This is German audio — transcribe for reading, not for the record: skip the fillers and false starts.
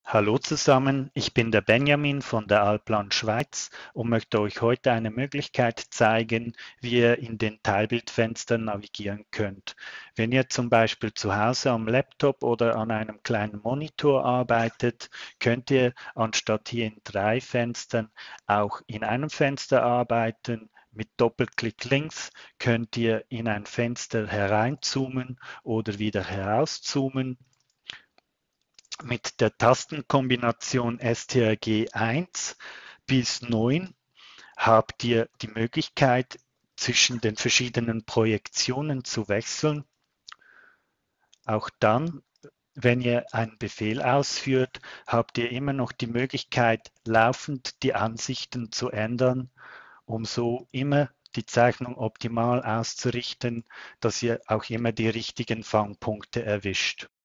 Hallo zusammen, ich bin der Benjamin von der Allplan Schweiz und möchte euch heute eine Möglichkeit zeigen, wie ihr in den Teilbildfenstern navigieren könnt. Wenn ihr zum Beispiel zu Hause am Laptop oder an einem kleinen Monitor arbeitet, könnt ihr anstatt hier in 3 Fenstern auch in einem Fenster arbeiten. Mit Doppelklick links könnt ihr in ein Fenster hereinzoomen oder wieder herauszoomen. Mit der Tastenkombination STRG 1 bis 9 habt ihr die Möglichkeit, zwischen den verschiedenen Projektionen zu wechseln. Auch dann, wenn ihr einen Befehl ausführt, habt ihr immer noch die Möglichkeit, laufend die Ansichten zu ändern, um so immer die Zeichnung optimal auszurichten, dass ihr auch immer die richtigen Fangpunkte erwischt.